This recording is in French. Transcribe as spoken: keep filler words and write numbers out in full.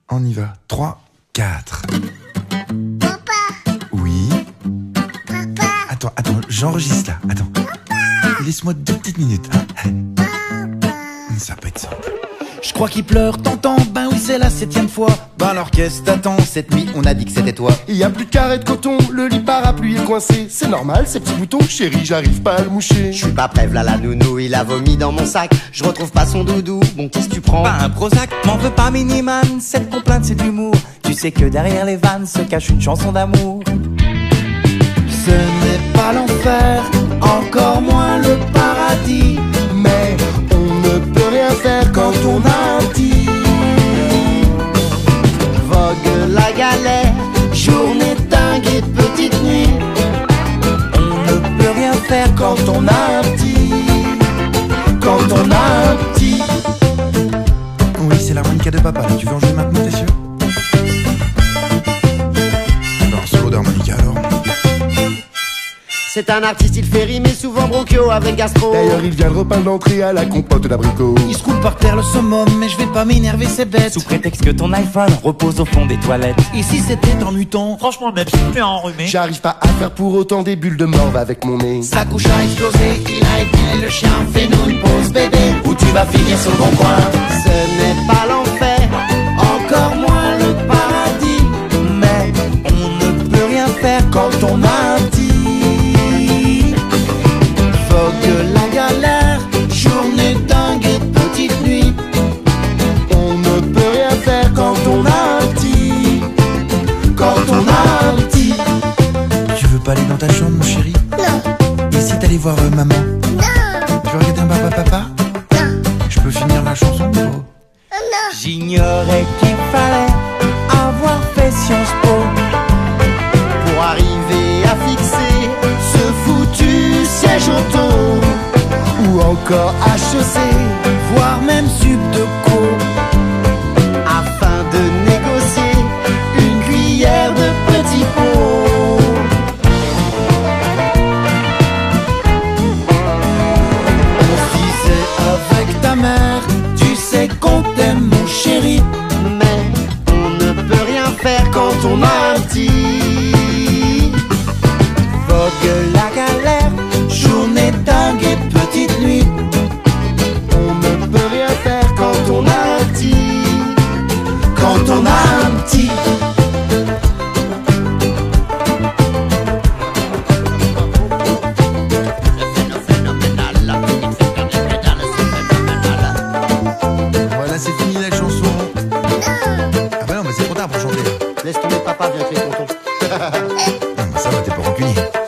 On y va. trois, quatre. Papa, Oui. papa, Attends, attends, j'enregistre là. Attends. Laisse-moi deux petites minutes. Hein. papa. Ça peut être simple. Je crois qu'il pleure, t'entends? Ben oui, c'est la septième fois. Ben alors qu'est-ce que t'attends? Cette nuit, on a dit que c'était toi. Il y a plus de carré de coton, le lit parapluie est coincé. C'est normal, ces petits boutons, chérie, j'arrive pas à le moucher. Je suis pas prêt, v'là la nounou, il a vomi dans mon sac. Je retrouve pas son doudou, bon qu'est-ce que tu prends? Pas un Prozac, m'en veux pas Miniman. Cette complainte c'est de l'humour. Tu sais que derrière les vannes se cache une chanson d'amour. Ce n'est pas l'enfer, encore moins le paradis. Mais on ne peut rien faire quand on a un petit. Vogue la galère, journée dingue et petite nuit. On ne peut rien faire quand on a un petit. Quand on a un petit. Oui, c'est l'harmonica de papa. Là. Tu veux en jouer maintenant, t'es sûr? Ben, un solo d'harmonica alors. C'est un artiste, il fait rimer souvent bronchio avec gastro. D'ailleurs, il vient de repeindre l'entrée à la compote d'abricot. Il se roule par terre le summum, mais je vais pas m'énerver, c'est bête. Sous prétexte que ton iPhone repose au fond des toilettes. Et si c'était en mutant? Franchement, même si enrhumé. J'arrive pas à faire pour autant des bulles de morve avec mon nez. Sa couche a explosé, il a été le chien, fais-nous une pause bébé, ou tu vas finir sur le bon coin. Ce n'est pas l'enfer, Encore moins le paradis, mais on ne peut rien faire quand on a un petit. Vogue la galère, journée dingue et petite nuit. On ne peut rien faire quand on a un petit. Quand on a un petit. Tu veux pas aller dans ta chambre, mon chéri? Non, Et si t'allais voir euh, maman? non, Tu veux regarder un papa papa? non, Je peux finir la chanson ou non. J'ignorais qu'il fallait avoir fait Sciences Po pour arriver à fixer Ce foutu siège auto. Ou encore H E C. Voire même sub de co. afin de négocier Une cuillère de petit pot. On se disait avec ta mère, tu sais qu'on t'aime mon chéri. mais on ne peut rien faire quand on a un petit. Vogue la galère, journée dingue et petite nuit. On ne peut rien faire quand on a un petit. Quand on a un petit. Voilà, c'est fini la chanson. Ah bah non, mais c'est trop tard pour chanter. Laisse tomber papa, viens avec les tontons. Non, bah ça va, t'es pas rancunier.